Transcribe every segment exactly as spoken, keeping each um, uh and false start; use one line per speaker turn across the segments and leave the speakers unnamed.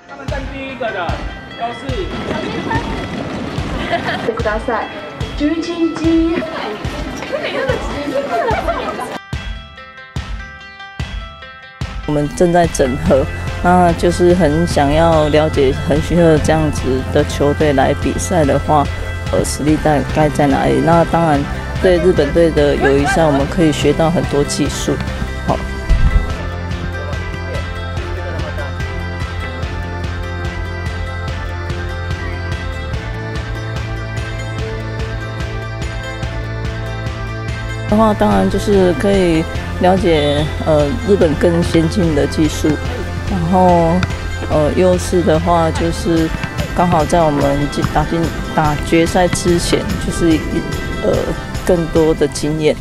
他们站第一个的都是。
ください。じゅういちにち。
我们正在整合，那就是很想要了解横须贺这样子的球队来比赛的话，呃，实力大概在哪里？那当然，对日本队的友谊赛，我们可以学到很多技术。好。的话，当然就是可以了解呃日本更先进的技术，然后呃优势的话就是刚好在我们打进打决赛之前，就是呃更多的经验。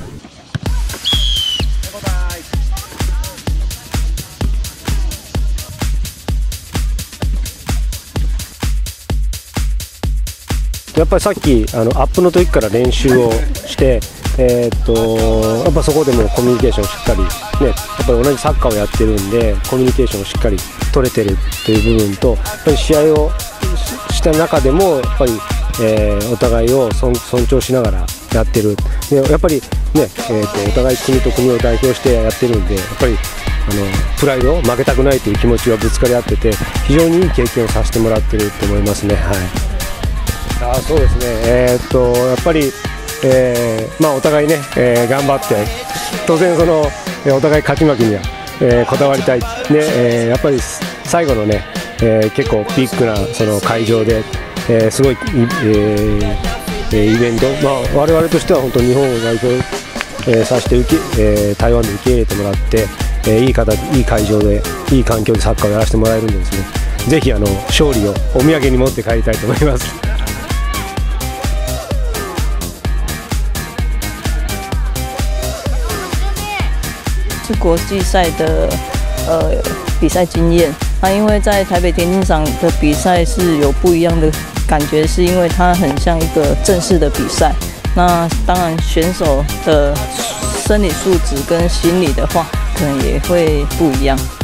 やっぱりさっきあのアップの時から練習をして。えー、っとやっぱそこでもコミュニケーションをしっかり、ね、やっぱり同じサッカーをやってるんでコミュニケーションをしっかり取れてるという部分とやっぱり試合をした中でもやっぱり、えー、お互いを尊重しながらやってるでやっぱり、ねえー、っとお互い国と国を代表してやってるんでやっぱりあのプライド負けたくないという気持ちがぶつかり合ってて非常にいい経験をさせてもらってると思いますね。はい、あそうですね、えー、っとやっぱりえーまあ、お互いね、えー、頑張って当然その、えー、お互い勝ち負けには、えー、こだわりたい、ねえー、やっぱり最後のね、えー、結構ビッグなその会場で、えー、すごい、えー、イベント、まあ、我々としては本当日本を代表、えー、させて受け、えー、台湾で受け入れてもらって、えー、いい形いい会場でいい環境でサッカーをやらせてもらえるんでですねぜひあの勝利をお土産に持って帰りたいと思います。
是国际赛的呃比赛经验，那因为在台北田径场的比赛是有不一样的感觉，是因为它很像一个正式的比赛。那当然选手的生理素质跟心理的话，可能也会不一样。